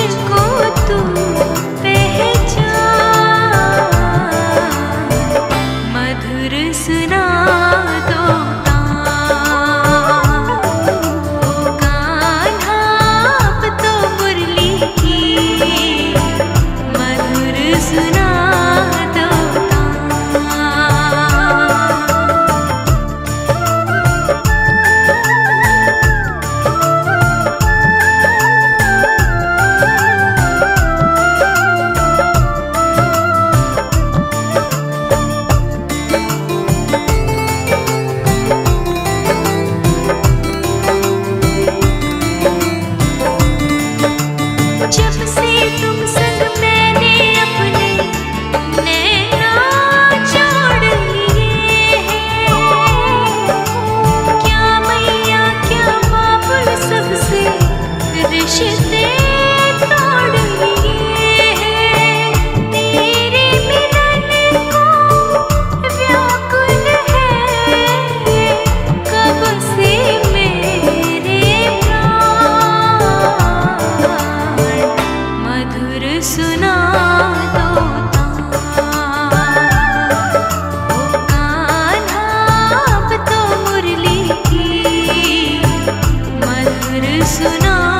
मुझको तू पहचान, मधुर सुना दो तान, ओ कान्हा अब तो मुरली की मधुर सुना दो जब से तुम संग मैंने अपने नैना जोड़ लिए हैं, क्या मैया क्या बाबुल सबसे रिश्ते तोड़ लिए हैं। तेरे मिलन को व्याकुल है कब से मेरे प्राण, मधुर सुना दो तान, ओ कान्हा अब तो मुरली की मधुर सुना